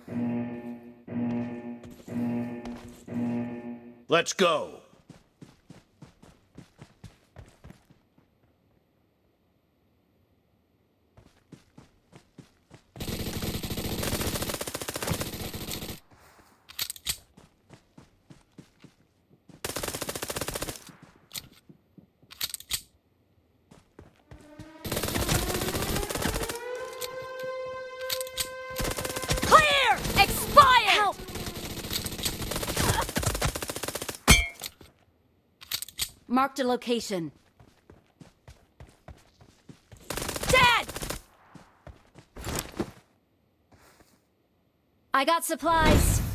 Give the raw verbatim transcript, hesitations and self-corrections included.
Let's go. Marked a location. Dead! I got supplies.